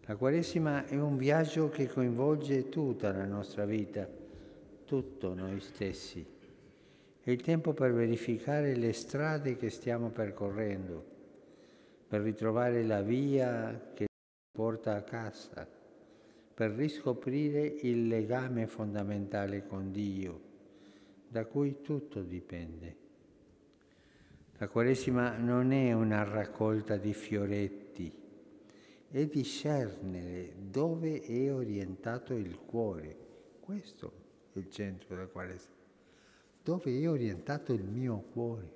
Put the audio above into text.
La Quaresima è un viaggio che coinvolge tutta la nostra vita, tutto noi stessi. È il tempo per verificare le strade che stiamo percorrendo, per ritrovare la via che porta a casa, per riscoprire il legame fondamentale con Dio, da cui tutto dipende. La Quaresima non è una raccolta di fioretti, è discernere dove è orientato il cuore. Questo è il centro della Quaresima. Dove è orientato il mio cuore?